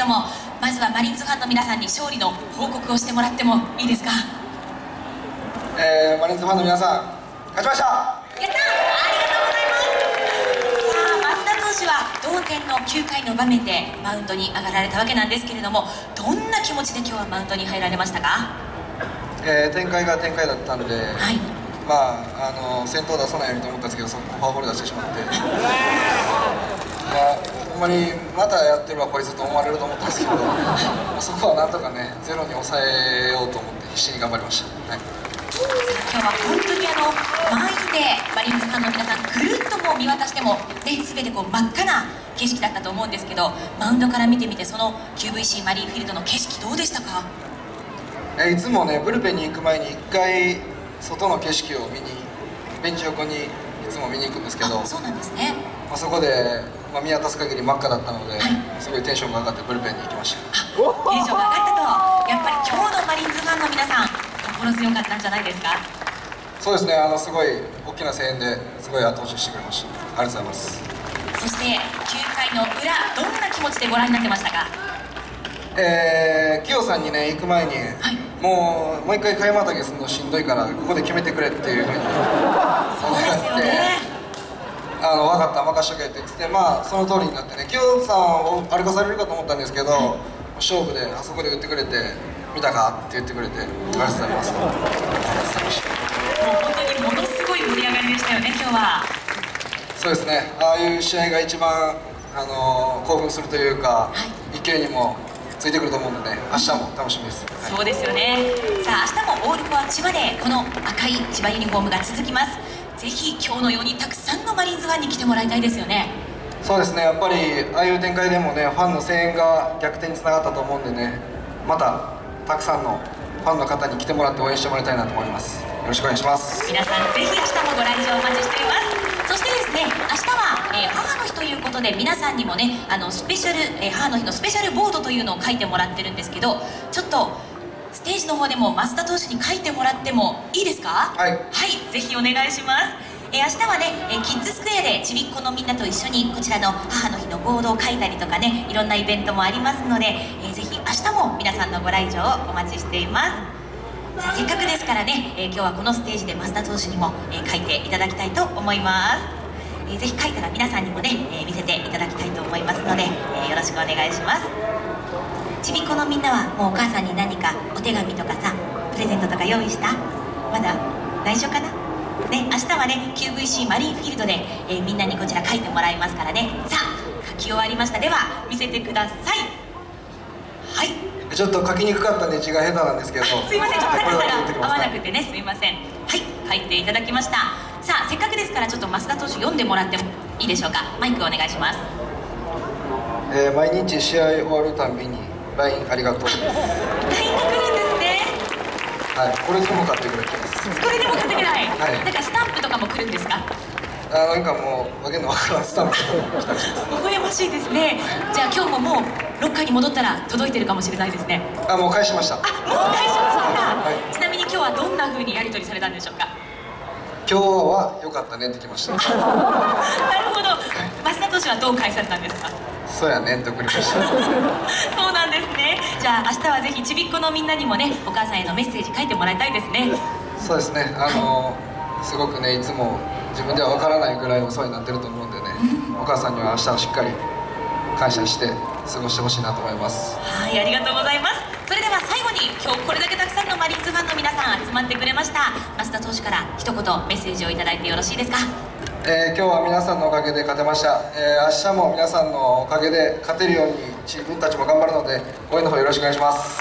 ども、まずはマリーンズファンの皆さんに勝利の報告をしてもらってもいいですか？ マリーンズファンの皆さん、勝ちました。 やったー、ありがとうございます。さあ、増田投手は同点の9回の場面でマウンドに上がられたわけなんですけれども、どんな気持ちで今日はマウンドに入られましたか？ 展開が展開だったんで、 はい、 先頭出さないようにと思ったんですけど、フォアボール出してしまって、ほんまにまたやってるわこいつと思われると思ったんですけど、そこはなんとかね、ゼロに抑えようと思って必死に頑張りました。はい、 今日は本当に満員でマリーンズファンの皆さんぐるっともう見渡しても、ね、全てこう真っ赤な景色だったと思うんですけど、マウンドから見てみてその QVC マリンフィールドの景色どうでしたか？ いつもね、ブルペンに行く前に1回外の景色を見に、ベンチ横にいつも見に行くんですけど、 そうなんですね。 そこで、見渡す限り真っ赤だったので、すごいテンションが上がってブルペンに行きました。 テンションが上がったと。やっぱり今日のマリーンズファンの皆さん心強かったんじゃないですか？ そうですね、すごい大きな声援ですごい後押ししてくれました。ありがとうございます。 そして9回の裏、どんな気持ちでご覧になってましたか？ キヨさんにね、行く前に、もう一回買いまたぎするのしんどいからここで決めてくれっていうふうにそうですよね。 分かった、任しとけって言って、その通りになってね、キヨさんを歩かされるかと思ったんですけど、勝負であそこで打ってくれて、見たかって言ってくれて、ありがとうございます。もう本当にものすごい盛り上がりでしたよね、今日は。 そうですね、ああいう試合が一番興奮するというか、勢いにもついてくると思うので、明日も楽しみです。 そうですよね。さあ、明日もオールフォア千葉でこの赤い千葉ユニフォームが続きます。ぜひ今日のようにたくさんのマリーンズファンに来てもらいたいですよね。 そうですね、やっぱりああいう展開でもね、ファンの声援が逆転につながったと思うんでね、またたくさんのファンの方に来てもらって応援してもらいたいなと思います。よろしくお願いします。 皆さんぜひ明日もご来場お待ちしています。そしてですね、明日は、母の日ということで皆さんにもね、スペシャル、母の日のスペシャルボードというのを書いてもらってるんですけど、ちょっとステージの方でも増田投手に書いてもらってもいいですか？ はい、 ぜひお願いします。明日はね、キッズスクエアでちびっこのみんなと一緒にこちらの母の日のボードを書いたりとかね、いろんなイベントもありますので、ぜひ明日も皆さんのご来場をお待ちしています。さあ、せっかくですからね、今日はこのステージで増田投手にも、書いていただきたいと思います。ぜひ書いたら皆さんにもね、見せていただきたいと思いますので、よろしくお願いします。ちびっこのみんなはもうお母さんに何かお手紙とかさ、プレゼントとか用意した？まだ内緒かなね。明日はね QVC マリーンフィールドで、みんなにこちら書いてもらいますからね。さあ、書き終わりました。では見せてください。はい、 ちょっと書きにくかったんで字が下手なんですけど、 すいません、ちょっと高さが合わなくてね、すいません。はい、書いていただきました。さあ、せっかくですからちょっと増田投手読んでもらってもいいでしょうか。マイクお願いします。 毎日試合終わるたんびに LINE ありがとうです。 LINE が来るんですね。 はい、これでも買ってくれてます。 これでも買ってくれない、 はい、 なんかスタンプとかも来るんですか？ なんかもうわけのわからんスタンプとかも来たりします。 微笑ましいですね。じゃあ今日ももうロッカーに戻ったら届いてるかもしれないですね。 もう返しました。 もう返しましたか。ちなみに今日はどんな風にやり取りされたんでしょうか？ 今日は良かったねってきました。 なるほど。増田投手はどう返されたんですか？ そうやねって送りました。 そうなんですね。じゃあ明日はぜひちびっこのみんなにもね、お母さんへのメッセージ書いてもらいたいですね。 そうですね、すごくね、いつも自分では分からないぐらいお世話になってると思うんでね、お母さんには明日はしっかり感謝して過ごしてほしいなと思います。 はい、ありがとうございます。それでは最後に今日これだけたくさんのマリーンズファンの皆さん集まってくれました。増田投手から一言メッセージをいただいてよろしいですか？ 今日は皆さんのおかげで勝てました。明日も皆さんのおかげで勝てるように自分たちも頑張るので応援の方よろしくお願いします。